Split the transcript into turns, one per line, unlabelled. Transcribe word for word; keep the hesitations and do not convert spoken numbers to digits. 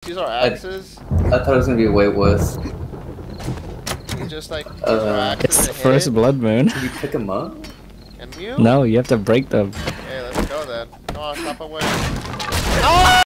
Use our axes.
I thought it was gonna be way worse.
You just like use
Uh,
our axes
It's
to
the
hit
first
it.
blood moon.
Can you pick them up?
And you?
No, you have to break them.
Okay, let's go then. Come on, stop away. Oh!